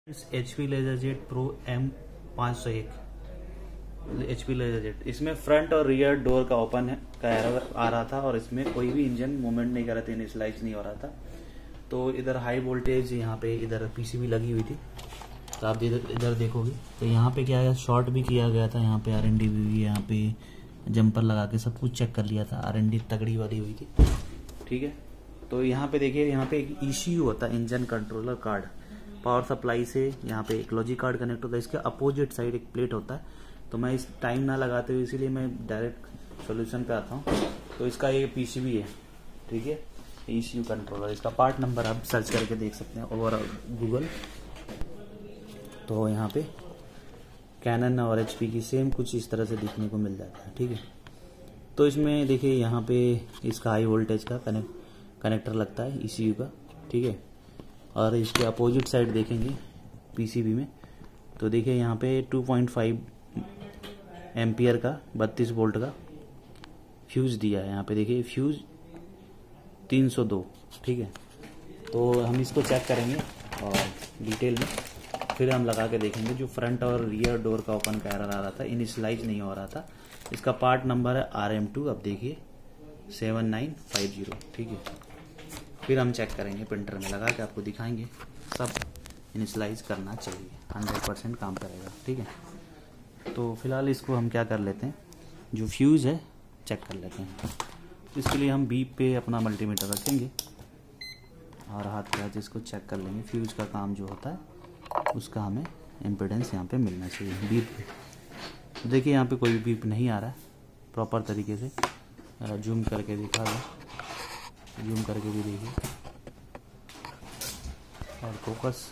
इस HP LaserJet Pro M501 HP LaserJet, इसमें front और रियर डोर का ओपन है का एरर आ रहा था और इसमें कोई भी इंजन मूवमेंट नहीं कर रहा था, इनिशियलाइज नहीं हो रहा था। तो इधर हाई वोल्टेज यहाँ पे इधर PCB लगी हुई थी, तो आप इधर देखोगे तो यहाँ पे क्या है, शॉर्ट भी किया गया था। यहाँ पे R&D भी, यहाँ पे जंपर लगा के सब कुछ चेक कर लिया था। R&D तगड़ी वाली हुई थी, ठीक है। तो यहाँ पे देखिए, यहाँ पे एक ECU होता है, engine controller card. Power supply से यहाँ पे एक लॉजिक कार्ड कनेक्ट होता है, इसके अपोजिट साइड एक प्लेट होता है। तो मैं इस टाइम ना लगाते हुए इसीलिए मैं डायरेक्ट सॉल्यूशन पे आता हूँ। तो इसका ये PCB है, ठीक है, ECU कंट्रोलर। इसका पार्ट नंबर आप सर्च करके देख सकते हैं ओवरऑल गूगल। तो यहाँ पे कैनन और HP की सेम कुछ इस तरह से दिखने को मिल जाता है, ठीक है। तो इसमें देखिए, यहाँ पे इसका हाई वोल्टेज का कनेक्टर लगता है ECU का, ठीक है। और इसके अपोजिट साइड देखेंगे PCB में, तो देखिए यहाँ पे 2.5 एम्पियर का 32 वोल्ट का फ्यूज दिया है। यहाँ पे देखिए फ्यूज 302, ठीक है। तो हम इसको चेक करेंगे और डिटेल में फिर हम लगा के देखेंगे। जो फ्रंट और रियर डोर का ओपन का एरर आ रहा था, इनिशियलाइज नहीं हो रहा था, इसका पार्ट नंबर है RM2, अब देखिए 7950, ठीक है। फिर हम चेक करेंगे, प्रिंटर में लगा के आपको दिखाएंगे। सब इनिशियलाइज करना चाहिए, 100% काम करेगा, ठीक है। तो फिलहाल इसको हम क्या कर लेते हैं, जो फ्यूज़ है चेक कर लेते हैं। इसके लिए हम बीप पे अपना मल्टीमीटर रखेंगे और हाथ के हाथ इसको चेक कर लेंगे। फ्यूज़ का काम जो होता है उसका हमें इम्पीडेंस यहाँ पे मिलना चाहिए बीप पे। देखिए यहाँ पे कोई बीप नहीं आ रहा है प्रॉपर तरीके से। जूम करके दिखा दो, जूम करके भी देखिए, और फोकस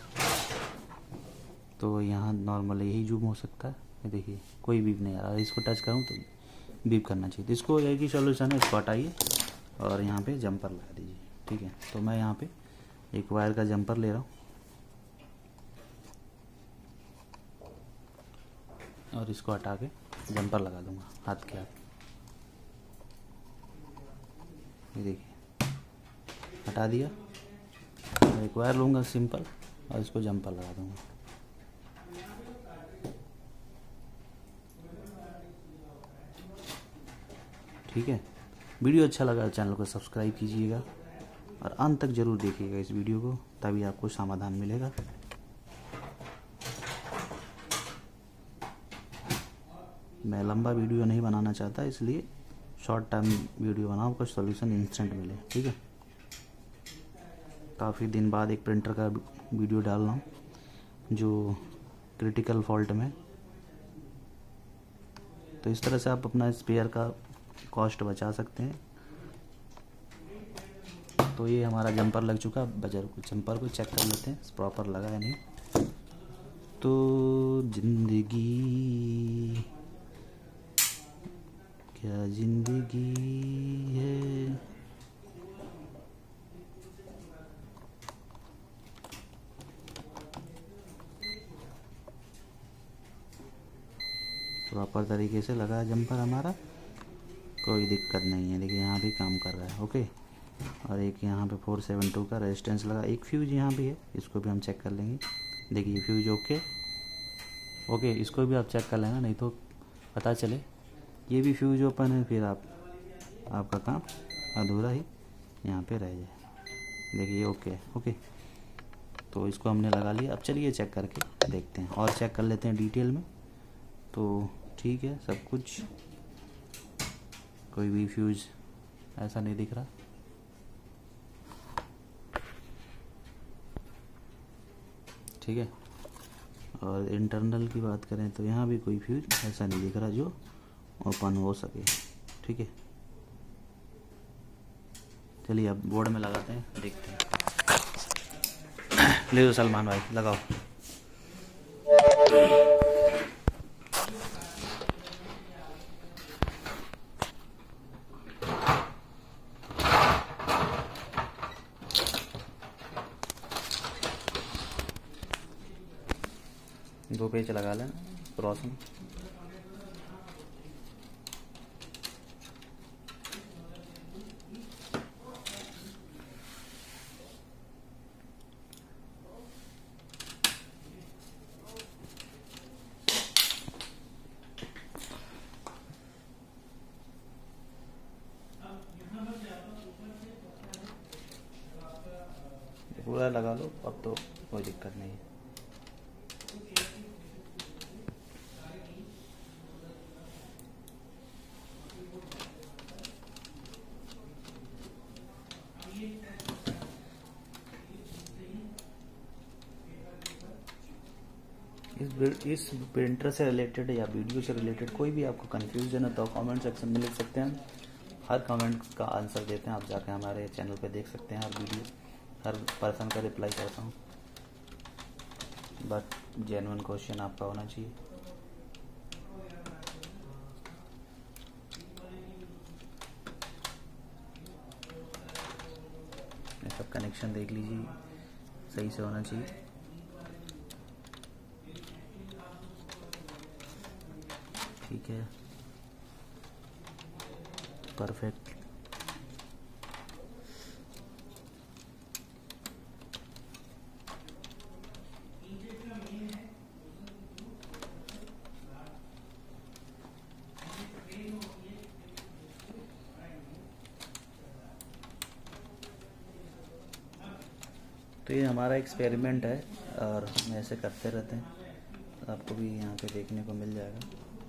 तो यहाँ नॉर्मल यही जूम हो सकता है। ये देखिए कोई बीप नहीं आ रहा। इसको टच करूँ तो बीप करना चाहिए। तो इसको एक ही सोल्यूशन है, इसको हटाइए और यहाँ पे जंपर लगा दीजिए, ठीक है। तो मैं यहाँ पे एक वायर का जंपर ले रहा हूँ और इसको हटा के जंपर लगा दूंगा हाथ के हाथ। ये देखिए हटा दिया और एक वायर लूँगा सिंपल और इसको जंपर लगा दूंगा। ठीक है। वीडियो अच्छा लगा चैनल को सब्सक्राइब कीजिएगा और अंत तक जरूर देखिएगा इस वीडियो को, तभी आपको समाधान मिलेगा। मैं लंबा वीडियो नहीं बनाना चाहता, इसलिए शॉर्ट टर्म वीडियो बनाओ, कुछ सॉल्यूशन इंस्टेंट मिले, ठीक है। काफ़ी दिन बाद एक प्रिंटर का वीडियो डाल रहा हूँ जो क्रिटिकल फॉल्ट में। तो इस तरह से आप अपना स्पेयर का कॉस्ट बचा सकते हैं। तो ये हमारा जंपर लग चुका, जंपर को चेक कर लेते हैं प्रॉपर लगा है नहीं। तो जिंदगी क्या जिंदगी है, प्रॉपर तरीके से लगा जंपर हमारा, कोई दिक्कत नहीं है। देखिए यहाँ भी काम कर रहा है, ओके। और एक यहाँ पे 472 का रेजिस्टेंस लगा। एक फ्यूज यहाँ भी है, इसको भी हम चेक कर लेंगे। देखिए फ्यूज ओके, इसको भी आप चेक कर लेना, नहीं तो पता चले ये भी फ्यूज ओपन है, फिर आपका काम अधूरा ही यहाँ पे रह जाए। देखिए ओके। तो इसको हमने लगा लिया। अब चलिए चेक करके देखते हैं और चेक कर लेते हैं डिटेल में। तो ठीक है, सब कुछ, कोई भी फ्यूज ऐसा नहीं दिख रहा। ठीक है। और इंटरनल की बात करें तो यहाँ भी कोई फ्यूज ऐसा नहीं दिख रहा जो ओपन हो सके, ठीक है। चलिए अब बोर्ड में लगाते हैं, देखते हैं। ले लो सलमान भाई, लगाओ। दो पेच लगा लें क्रॉस में। वगैरह लगा लो, अब तो कोई दिक्कत नहीं है। इस प्रिंटर से रिलेटेड या वीडियो से रिलेटेड कोई भी आपको कन्फ्यूजन है तो कमेंट सेक्शन में लिख सकते हैं। हर कमेंट का आंसर देते हैं, आप जाके हमारे चैनल पे देख सकते हैं। हर पर्सन का रिप्लाई करता हूँ, बट जेन्युइन क्वेश्चन आपका होना चाहिए। ये सब कनेक्शन देख लीजिए, सही से होना चाहिए। ठीक है, परफेक्ट। तो ये हमारा एक्सपेरिमेंट है और हम ऐसे करते रहते हैं, आपको भी यहाँ पे देखने को मिल जाएगा।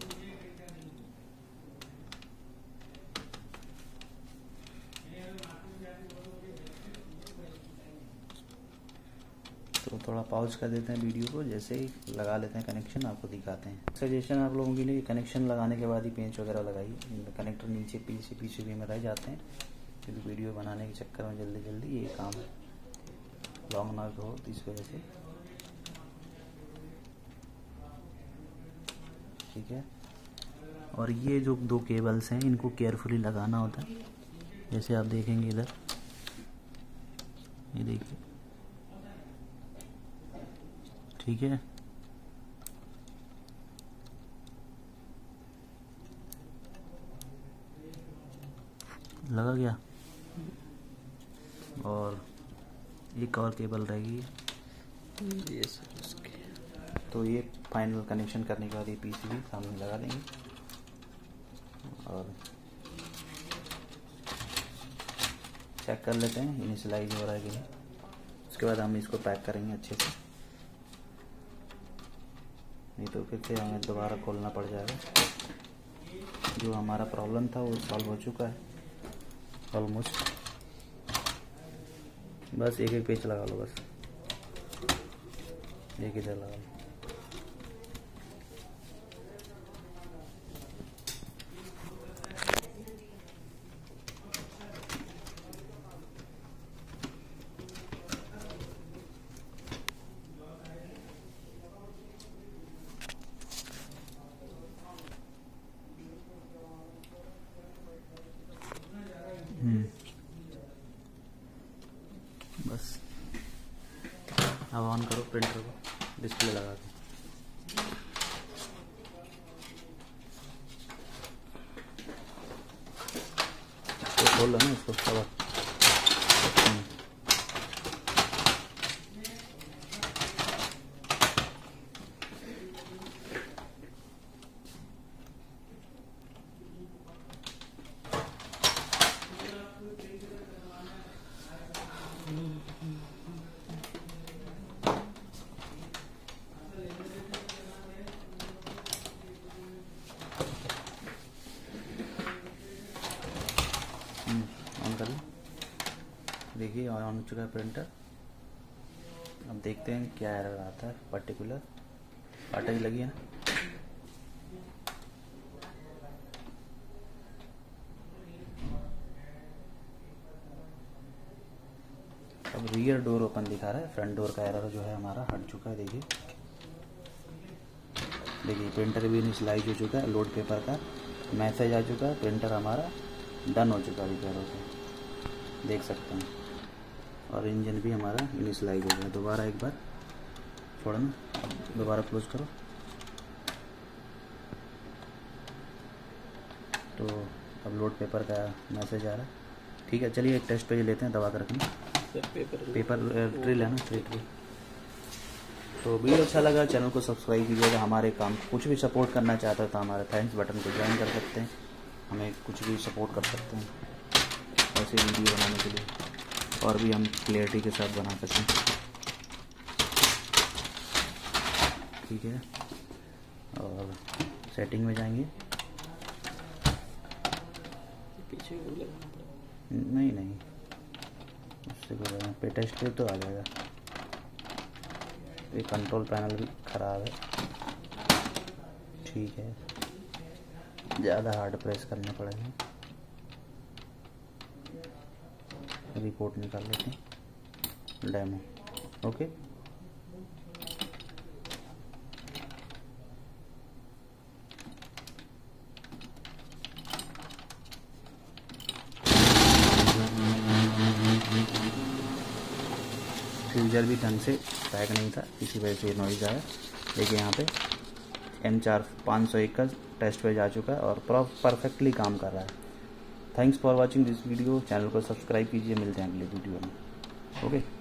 तो थोड़ा पॉज कर देते हैं वीडियो को, जैसे ही लगा लेते हैं कनेक्शन आपको दिखाते हैं। सजेशन आप लोगों के लिए, कनेक्शन लगाने के बाद ही पेंच वगैरह लगाइए, कनेक्टर नीचे पीसीबी में रह जाते हैं, क्योंकि वीडियो बनाने के चक्कर में जल्दी जल्दी ये काम लॉन्ग ना हो, तो इस वजह से। ठीक है, और ये जो दो केबल्स हैं इनको केयरफुली लगाना होता है, जैसे आप देखेंगे इधर, ये देखिए। ठीक है, लगा गया। और एक और केबल रहेगी ये इसके, तो ये फाइनल कनेक्शन करने के बाद ये पीसीबी सामने लगा देंगे और चेक कर लेते हैं इनिशियलाइज हो रहा है कि नहीं। उसके बाद हम इसको पैक करेंगे अच्छे से, नहीं तो फिर से हमें दोबारा खोलना पड़ जाएगा। जो हमारा प्रॉब्लम था वो सॉल्व हो चुका है ऑलमोस्ट। बस एक एक पेच लगा लो, बस एक इधर लगा लो। बस अब ऑन करो प्रिंटर को, डिस्प्ले लगा दो। तो खोल लो ना इसको कवर। ऑन कर लो, देखिए ऑन हो चुका है प्रिंटर। अब देखते हैं क्या एरर आता है। पर्टिकुलर अटैच लगी है ना, अब रियर डोर ओपन दिखा रहा है, फ्रंट डोर का एरर जो है हमारा हट चुका है। देखिए प्रिंटर भी इनिशियलाइज हो चुका है, लोड पेपर का मैसेज आ चुका है, प्रिंटर हमारा डन हो चुका है रिपेयर से, देख सकते हैं। और इंजन भी हमारा इनिशियलाइज हो गया। दोबारा एक बार छोड़ना, दोबारा क्लोज करो, तो अब लोड पेपर का मैसेज आ रहा है। ठीक है, चलिए एक टेस्ट पेज लेते हैं, दबा कर रखना। पेपर ट्रे लेना, ट्रे। तो वीडियो अच्छा लगा, चैनल को सब्सक्राइब कीजिएगा। हमारे काम कुछ भी सपोर्ट करना चाहता है तो हमारे थैंक्स बटन को ज्वाइन कर सकते हैं, हमें कुछ भी सपोर्ट कर सकते हैं ऐसे वीडियो बनाने के लिए। और भी हम क्लियरिटी के साथ बना सकें। ठीक है, और सेटिंग में जाएंगे। पीछे नहीं उससे कोई पे टेस्ट पे तो आ जाएगा। ये कंट्रोल पैनल भी ख़राब है। ठीक है, ज़्यादा हार्ड प्रेस करने पड़ेंगे। रिपोर्ट निकाल लेते हैं, डेमो। ओके, फ्यूजर भी ढंग से पैक नहीं था, इसी वजह से नॉइज़ आया। देखिए यहाँ पे M4 501 का टेस्ट पेज आ चुका है और परफेक्टली काम कर रहा है। Thanks for watching this video. Channel को सब्सक्राइब कीजिए, मिलते हैं अगले वीडियो में। ओके।